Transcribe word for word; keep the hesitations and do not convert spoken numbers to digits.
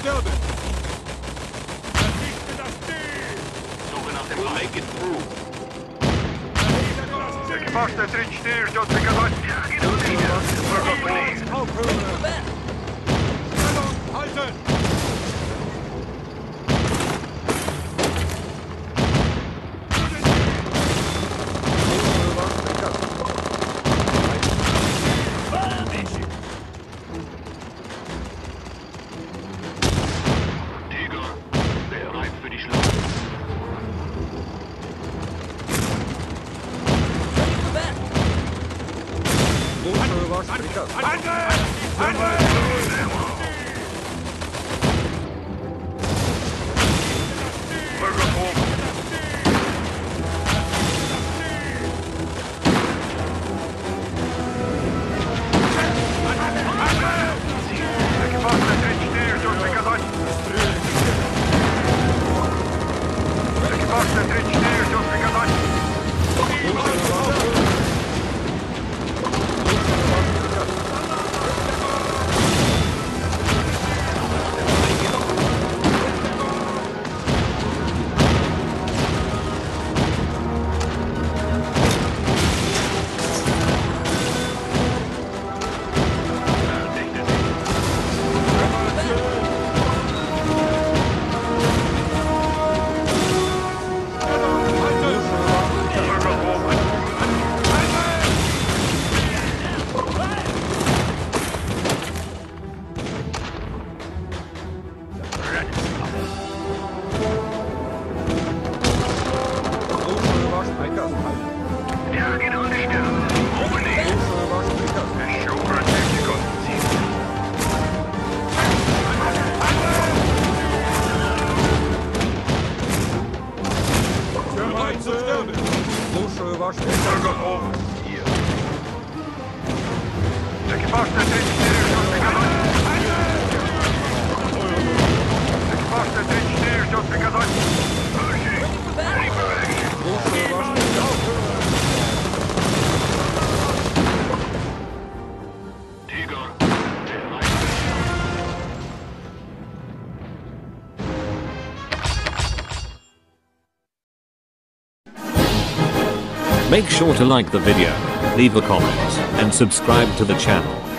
sterben! Suche nach dem Make it through. Экипаж Т тридцать четыре ждет приказать. Aufhören! Stellung halten! Tiger, bereit für die Schlacht. Слушаю ваш приказ. Мы готовы. Экипаж Т тридцать четыре ждет приказать. Экипаж Т тридцать четыре ждет приказать. Слушаю ваш приказ. Слушаю ваш приказ. Ищу противника. Bereit zu sterben! Слушаю ваш Мы приказ. готовы. Экипаж Т тридцать четыре ждет приказать. Экипаж Т тридцать четыре ждет приказать. Слушаю ваш приказ. Tiger, bereit für die Schlacht. Make sure to like the video, leave a comment, and subscribe to the channel.